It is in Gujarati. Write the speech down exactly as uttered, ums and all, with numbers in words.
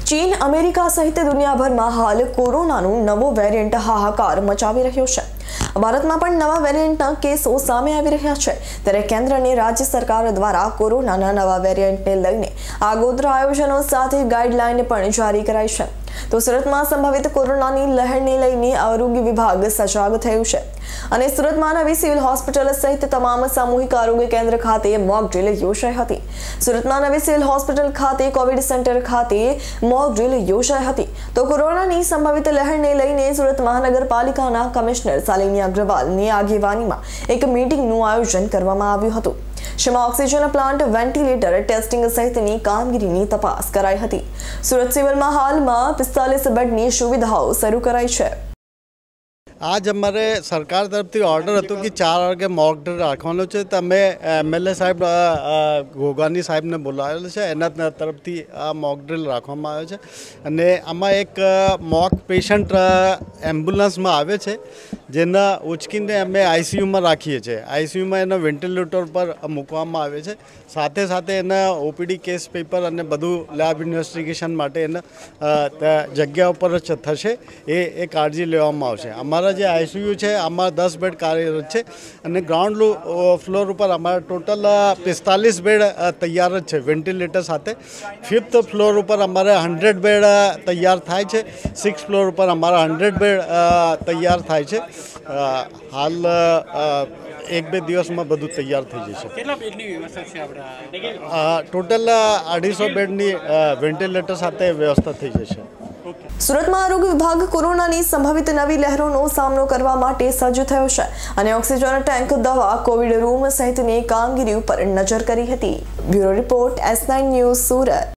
चीन अमेरिका सहित दुनियाभर में हाल कोरोनाનું નવો વેરિયન્ટ હાહાકાર મચાવી રહ્યો છે। ભારતમાં પણ નવા વેરિયન્ટના કેસો સામે આવી રહ્યા છે। ત્યારે કેન્દ્ર અને રાજ્ય સરકાર દ્વારા કોરોનાના નવા વેરિયન્ટને લઈને આગોતરા આયોજનો સાથે ગાઈડલાઈન પણ જારી કરાઈ છે। તો સુરતમાં સંભવિત કોરોનાની લહેરને લઈને આરોગ્ય વિભાગ સજાગ થયું છે અને સુરતમાં નવી સિવિલ હોસ્પિટલ સહિત તમામ સામૂહિક આરોગ્ય કેન્દ્ર ખાતે મોક ડ્રીલ યોજાઈ હતી। સુરતમાં નવી સિવિલ હોસ્પિટલ ખાતે કોવિડ સેન્ટર ખાતે મોક ડ્રીલ યોજાઈ હતી। તો કોરોનાની સંભવિત લહેરને લઈને સુરત મહાનગરપાલિકાના કમિશનર શાલિની અગ્રવાલની આગેવાનીમાં એક મીટિંગનું આયોજન કરવામાં આવ્યું હતું। જેમાં ઓક્સિજન પ્લાન્ટ, વેન્ટિલેટર ટેસ્ટિંગ સહિતની કામગીરીની તપાસ કરાઈ હતી। સુરત સિવિલમાં હાલમાં પિસ્તાલીસ બેડની સુવિધાઓ શરૂ કરાઈ છે। आज अमरे सरकार तरफ थी ऑर्डर हतो कि चार वागे मॉक ड्रिल राखवानो छे। तो अमे एमएलए साहेब गोगानी साहेब ने बोलावेल छे, एना तरफ थी आ मॉक ड्रिल राखवामां आव्यो छे। अने आमां एक मॉक पेशન્ટ एम्ब्युलन्स में आवे छे, जेना उचकीने अमे आईसीयू में राखीए छे। आईसीयू में एना वेन्टिलेटर पर मूकवामां आवे छे। साथे साथे एना ओपीडी केस पेपर अने बधुं लैब इन्वेस्टिगेशन माटे एना जग्या पर ज थशे ए ए काळजी लेवामां आवशे। अमारा जे आईसीयू है आमां दस बेड कार्यरत है और ग्राउंड फ्लोर पर अमारा टोटल पिस्तालीस बेड तैयार है वेन्टिलेटर साथ। फिफ्थ फ्लोर पर अमारे हंड्रेड बेड तैयार थाय छे। सिक्स फ्लोर पर अमारा हंड्रेड बेड तैयार थाय छे। हाल एक बे दिवस में बधु तैयार थी जशे। टोटल अढ़ी सौ बेडनी वेन्टिलेटर साथ व्यवस्था थी जशे। સુરત માં આરોગ્ય વિભાગ કોરોનાની સંભવિત નવી લહેરોનો સામનો કરવા માટે સજ્જ થયો છે અને ઓક્સિજન ટેન્ક, દવા, કોવિડ રૂમ સહિતની કામગીરી ઉપર નજર કરી હતી। Bureau report S nine news Surat.